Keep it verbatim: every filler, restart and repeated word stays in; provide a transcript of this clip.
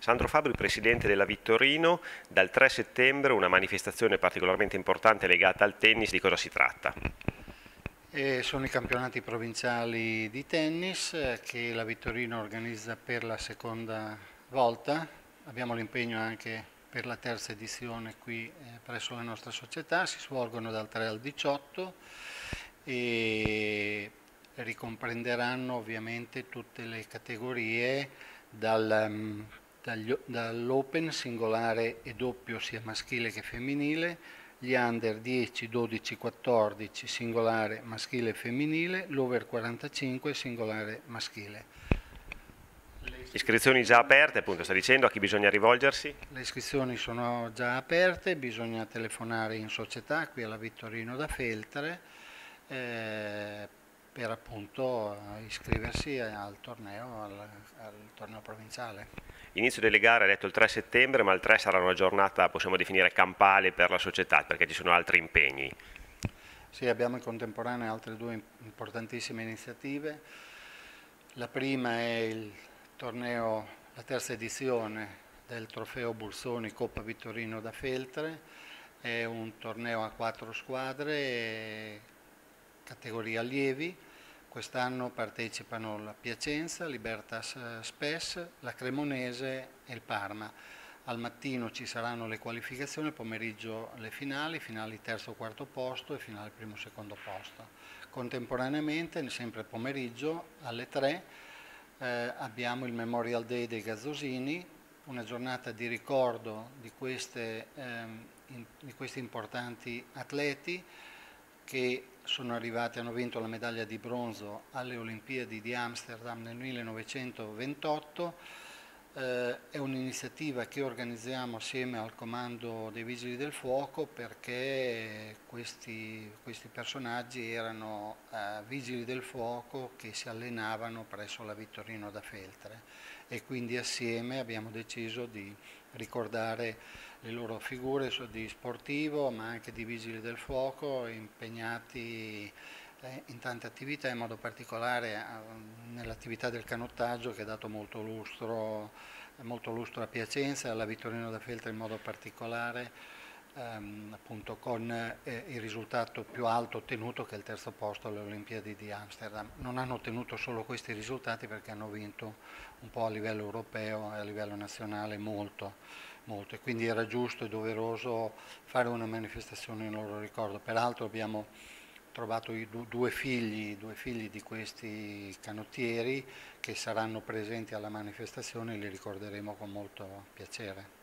Sandro Fabri, presidente della Vittorino, dal tre settembre una manifestazione particolarmente importante legata al tennis, di cosa si tratta? E sono i campionati provinciali di tennis eh, che la Vittorino organizza per la seconda volta. Abbiamo l'impegno anche per la terza edizione qui eh, presso la nostra società. Si svolgono dal tre al diciotto e ricomprenderanno ovviamente tutte le categorie dal, mm, dagli- dall'open singolare e doppio sia maschile che femminile, gli under dieci, dodici, quattordici singolare maschile e femminile, l'over quarantacinque singolare maschile. Le Iscrizioni già iscrizioni, aperte, appunto, sta dicendo a chi bisogna rivolgersi? le iscrizioni sono già aperte, bisogna telefonare in società qui alla Vittorino da Feltre eh, per appunto iscriversi al torneo, al, al torneo provinciale. Inizio delle gare, ha detto il tre settembre, ma il tre sarà una giornata, possiamo definire, campale per la società, perché ci sono altri impegni. Sì, abbiamo in contemporanea altre due importantissime iniziative. La prima è il torneo, la terza edizione del trofeo Bursoni Coppa Vittorino da Feltre, è un torneo a quattro squadre, categoria allievi. Quest'anno partecipano la Piacenza, Libertas Spes, la Cremonese e il Parma. Al mattino ci saranno le qualificazioni, al pomeriggio le finali, finali terzo o quarto posto e finali primo o secondo posto. Contemporaneamente, sempre pomeriggio, alle tre, eh, abbiamo il Memorial Day dei Gazzosini, una giornata di ricordo di, queste, ehm, in, di questi importanti atleti che sono arrivati, hanno vinto la medaglia di bronzo alle Olimpiadi di Amsterdam nel millenovecentoventotto. Eh, è un'iniziativa che organizziamo assieme al Comando dei Vigili del Fuoco perché questi, questi personaggi erano eh, vigili del fuoco che si allenavano presso la Vittorino da Feltre e quindi assieme abbiamo deciso di ricordare le loro figure di sportivo ma anche di vigili del fuoco impegnati in tante attività, in modo particolare nell'attività del canottaggio che ha dato molto lustro, molto lustro a Piacenza e alla Vittorino da Feltre in modo particolare, ehm, appunto con eh, il risultato più alto ottenuto che è il terzo posto alle Olimpiadi di Amsterdam. Non hanno ottenuto solo questi risultati perché hanno vinto un po' a livello europeo e a livello nazionale molto, molto e quindi era giusto e doveroso fare una manifestazione in loro ricordo. Peraltro abbiamo trovato i due figli, due figli di questi canottieri che saranno presenti alla manifestazione e li ricorderemo con molto piacere.